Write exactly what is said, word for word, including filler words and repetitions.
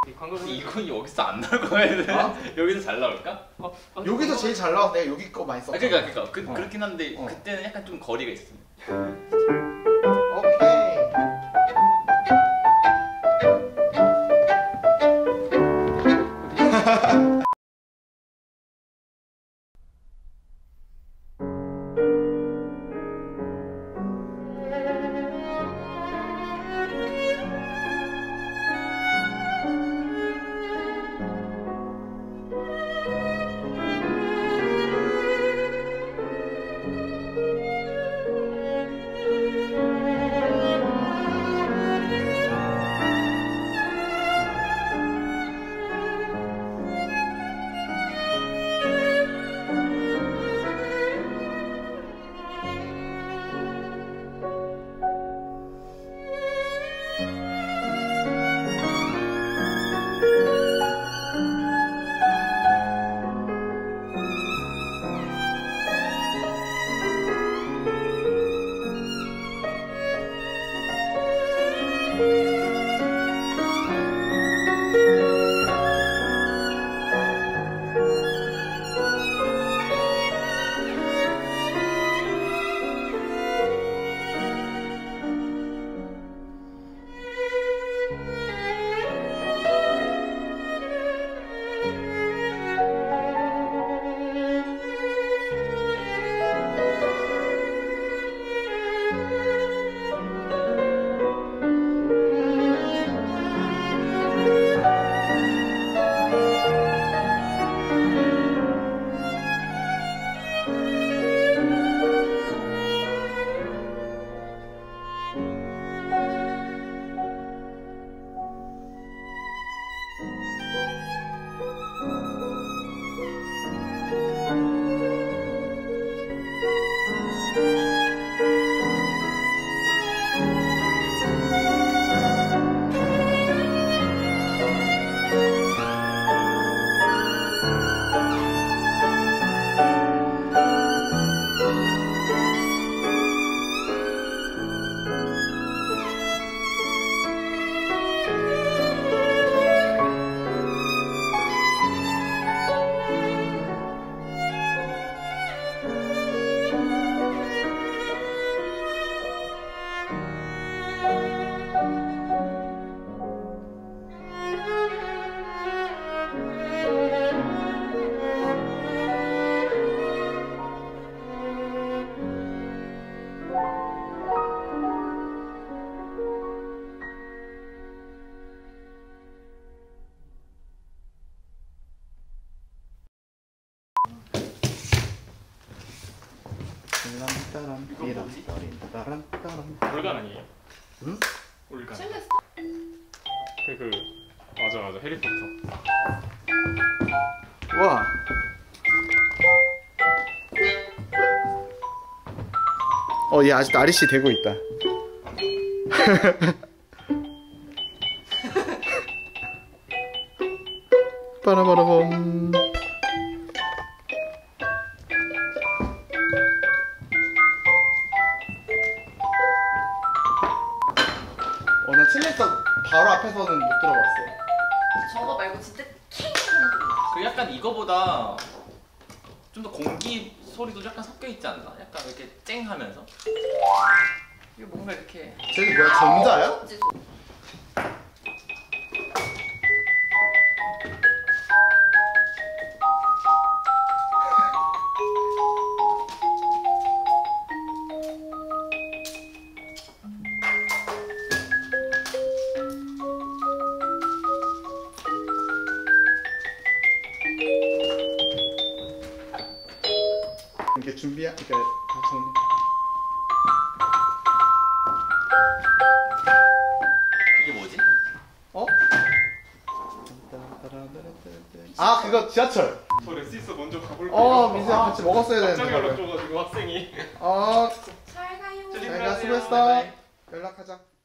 이건 여기서 안 나올 거야. 어? 여기서 잘 나올까? 어? 어? 여기서 제일 잘 나와서 내가 여기 거 많이 썼어. 아, 그러니까 그러니까 그, 어. 그렇긴 한데 어. 그때는 약간 좀 거리가 있었어. 오케이. 올간 아니에요? 응? 올간. 그, 그 맞아 맞아 해리포터. 와. 어, 얘 아직 아리씨 되고 있다. 빠라바라밤. 어, 나 칠레서 바로 앞에서는 못 들어봤어. 저거 말고 진짜 캥 하는 소리. 그 약간 이거보다 좀 더 공기 소리도 약간 섞여 있지 않나? 약간 이렇게 쨍 하면서. 이게 뭔가 이렇게. 쟤는 뭐야, 전자야? 이렇게 준비야? 그러니까 다 정리. 이게 뭐지? 어? 아, 그거 지하철. 저 렉시스 먼저 가볼게요. 어, 민수야 같이 먹었어야 되는데. 갑자기 연락 줘가지고 학생이. 어, 잘 가요. 잘 가, 수고했어. 연락하자.